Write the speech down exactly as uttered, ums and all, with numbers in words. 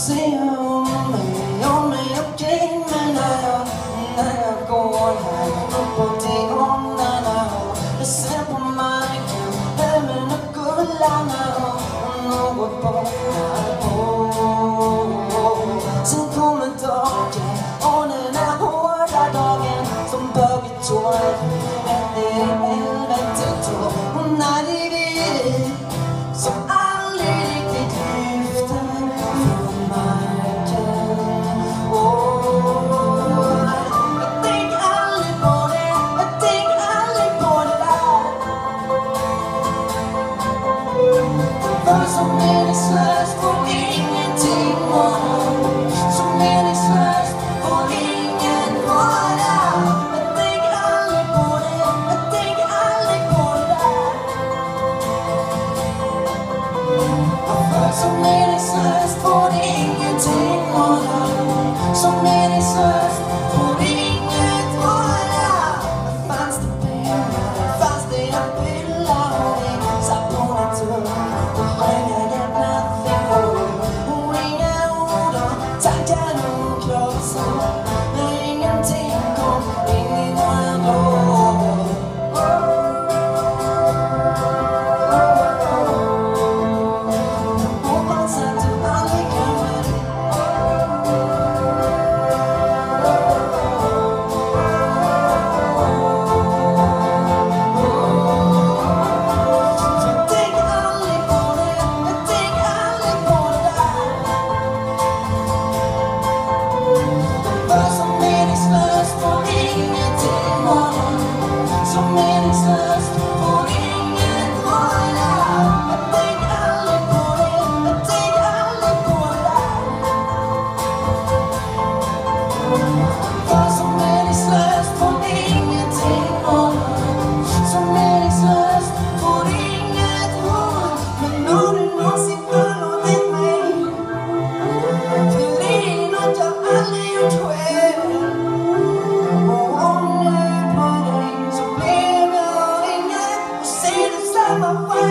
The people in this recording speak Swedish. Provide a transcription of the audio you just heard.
se om mig, om mig omkring mig när jag, när jag går här uppåt i omnarna och jag ser på marken, ömen och kullarna och något bottnar på. Sen kommer dagen och den här hårda dagen som böget tår ett i helvetet och när det vill som aldrig riktigt lyfter från marken. Oh, jag tänker aldrig på det, jag tänker aldrig på det där. För som meningslöst får ingenting vara, som meningslöst får ingen vara. Jag tänker aldrig på det, jag tänker aldrig på det där. Som meningslöst får ingenting vara, som meningslöst får inget vara. Fanns det pengar, fanns det en pilla och vi satt på en tur och I got nothing for you. Och inga ord och tankar och krossar, när ingenting kom in i våran blå. Som meningslöst får inget vara. Jag tänker aldrig på det, jag tänker aldrig på det där. För som meningslöst får ingenting vara, som meningslöst får inget vara. Men har du någonsin förlåtit mig? För det är något jag aldrig gjort själv. Och om nu på dig så blev jag inget och ser du samma själv.